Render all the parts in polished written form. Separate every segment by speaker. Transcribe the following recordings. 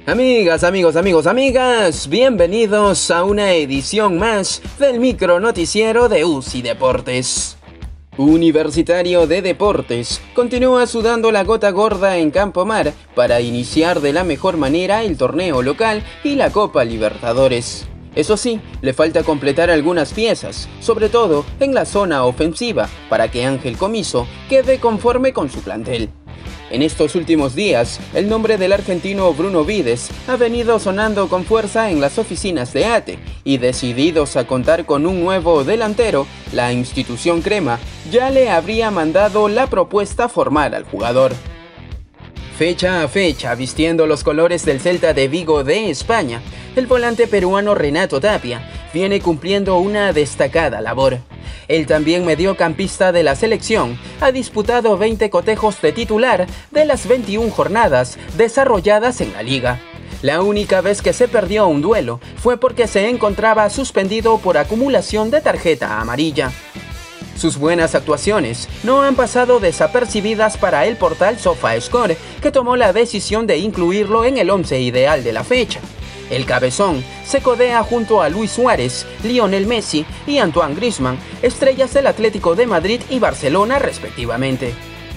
Speaker 1: Amigas, bienvenidos a una edición más del micro noticiero de UCI Deportes. Universitario de Deportes continúa sudando la gota gorda en Campomar para iniciar de la mejor manera el torneo local y la Copa Libertadores. Eso sí, le falta completar algunas piezas, sobre todo en la zona ofensiva, para que Ángel Comiso quede conforme con su plantel. En estos últimos días, el nombre del argentino Bruno Vides ha venido sonando con fuerza en las oficinas de ATE y decididos a contar con un nuevo delantero, la institución crema ya le habría mandado la propuesta formal al jugador. Fecha a fecha, vistiendo los colores del Celta de Vigo de España, el volante peruano Renato Tapia viene cumpliendo una destacada labor. El también mediocampista de la selección ha disputado 20 cotejos de titular de las 21 jornadas desarrolladas en la liga. La única vez que se perdió un duelo fue porque se encontraba suspendido por acumulación de tarjeta amarilla. Sus buenas actuaciones no han pasado desapercibidas para el portal SofaScore, que tomó la decisión de incluirlo en el 11 ideal de la fecha. El cabezón se codea junto a Luis Suárez, Lionel Messi y Antoine Griezmann, estrellas del Atlético de Madrid y Barcelona respectivamente.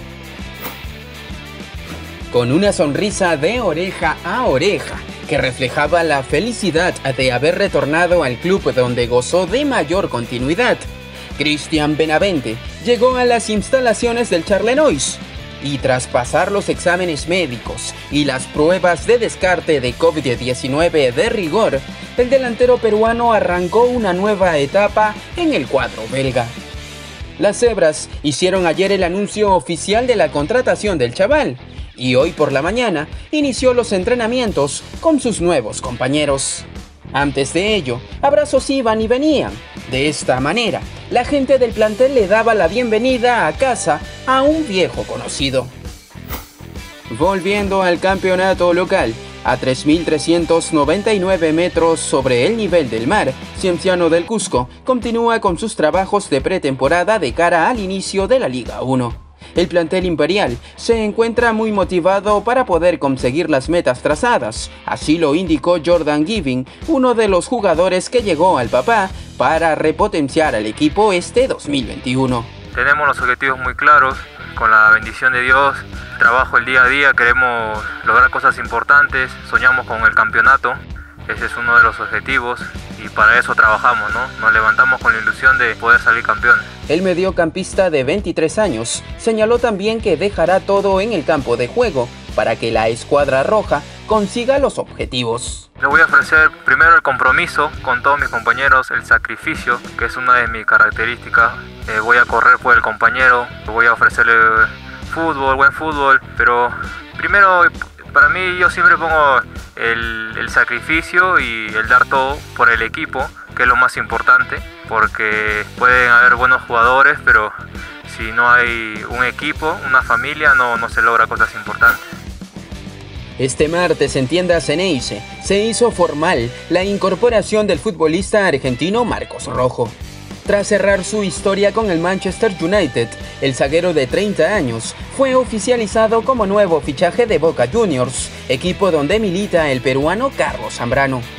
Speaker 1: Con una sonrisa de oreja a oreja que reflejaba la felicidad de haber retornado al club donde gozó de mayor continuidad, Cristian Benavente llegó a las instalaciones del Charleroi y tras pasar los exámenes médicos y las pruebas de descarte de COVID-19 de rigor, el delantero peruano arrancó una nueva etapa en el cuadro belga. Las cebras hicieron ayer el anuncio oficial de la contratación del chaval y hoy por la mañana inició los entrenamientos con sus nuevos compañeros. Antes de ello, abrazos iban y venían. De esta manera, la gente del plantel le daba la bienvenida a casa a un viejo conocido. Volviendo al campeonato local, a 3.399 metros sobre el nivel del mar, Cienciano del Cusco continúa con sus trabajos de pretemporada de cara al inicio de la Liga 1. El plantel imperial se encuentra muy motivado para poder conseguir las metas trazadas, así lo indicó Jordan Giving, uno de los jugadores que llegó al Papá para repotenciar al equipo este 2021.
Speaker 2: Tenemos los objetivos muy claros, con la bendición de Dios, trabajo el día a día, queremos lograr cosas importantes, soñamos con el campeonato, ese es uno de los objetivos y para eso trabajamos, ¿no? Nos levantamos con la ilusión de poder salir campeones.
Speaker 1: El mediocampista de 23 años señaló también que dejará todo en el campo de juego para que la escuadra roja consiga los objetivos.
Speaker 2: Le voy a ofrecer primero el compromiso con todos mis compañeros, el sacrificio, que es una de mis características. Voy a correr por el compañero, voy a ofrecerle fútbol, buen fútbol, pero primero para mí yo siempre pongo el sacrificio y el dar todo por el equipo, que es lo más importante, porque pueden haber buenos jugadores, pero si no hay un equipo, una familia, no se logra cosas importantes.
Speaker 1: Este martes en tiendas Ceneice se hizo formal la incorporación del futbolista argentino Marcos Rojo. Tras cerrar su historia con el Manchester United, el zaguero de 30 años fue oficializado como nuevo fichaje de Boca Juniors, equipo donde milita el peruano Carlos Zambrano.